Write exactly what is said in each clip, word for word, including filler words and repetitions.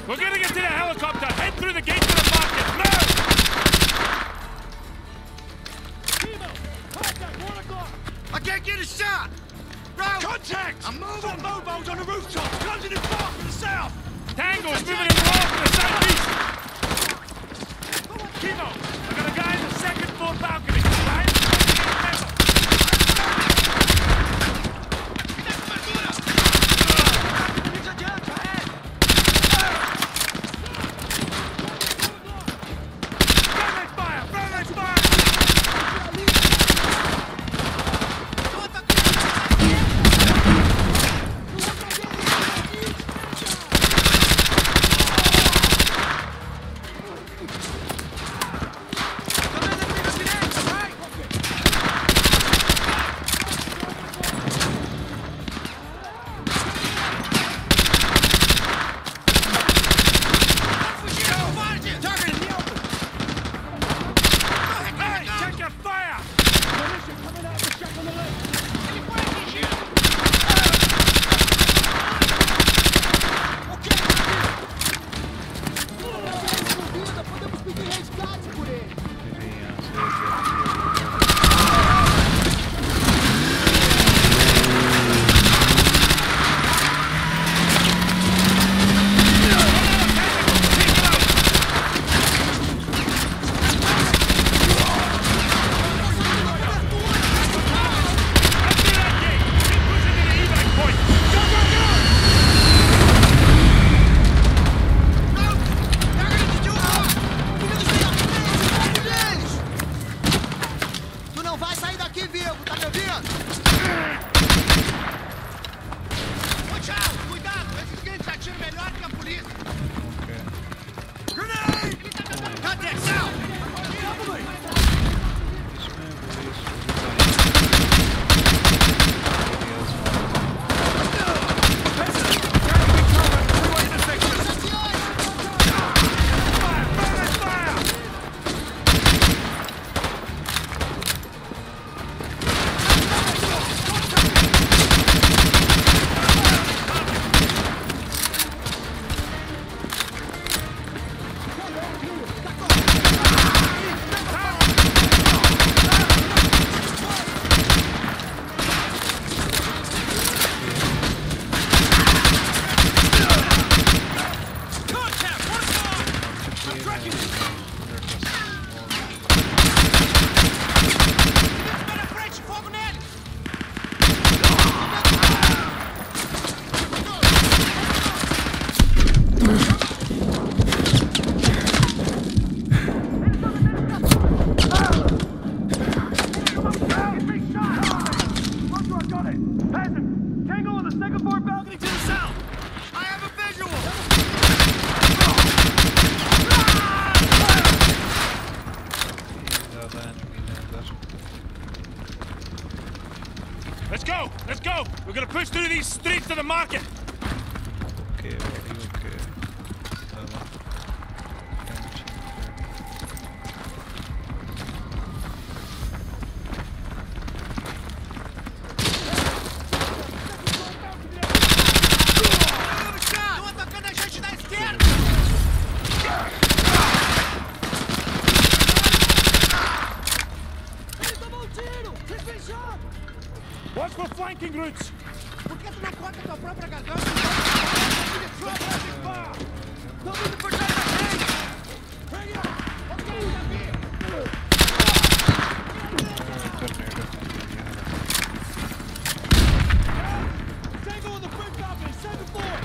We're gonna get to the helicopter. Head through the gate to the market. Move! Timo! Contact! One o'clock! I can't get a shot! Bro! Contact! I'm moving! Got mobiles on the rooftop! Closing in far from the south! Tango's moving in north to the southeast! Timo, I got a guy in the second floor balcony. Right? Let's go! Let's go! We're gonna push through these streets to the market! Okay, buddy, okay. Tamam. Watch for flanking routes! Por que tu não corta tua própria garganta? Estão vindo por trás da gente! Hang on! Tango on the front balcony, second floor!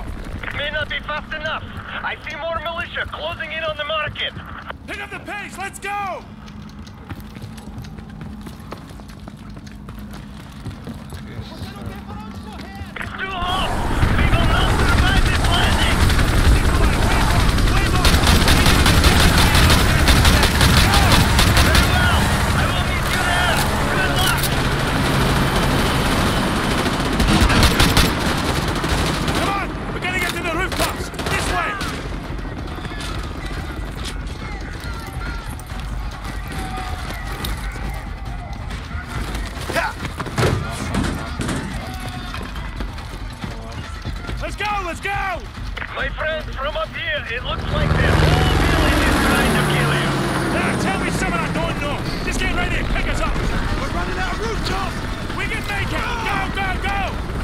May not be fast enough. I see more militia closing in on the market. Pick up the pace, let's go! It's too hot! We will not survive this landing! Very well! I will meet you there! Good luck! Come on! We're gonna get to the rooftops! This way! Let's go! Let's go! My friends, from up here, it looks like the whole village is trying to kill you. Now, tell me something I don't know. Just get ready and pick us up. We're running out of rooftop! We can make it! Go, go, go!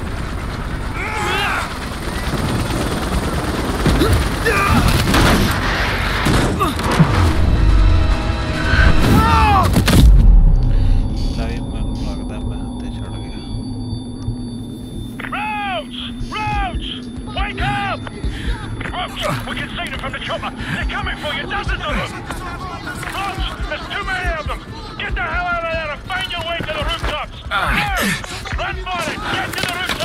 Line में लगता है मैं हाथे चढ़ गया Roach! Roach! Wake up! Roach, we can see them from the chopper. They're coming for you, dozens of them. Roach! There's too many of them! Get the hell out of there and find your way to the rooftops! Go! Run for it! Get to the rooftops!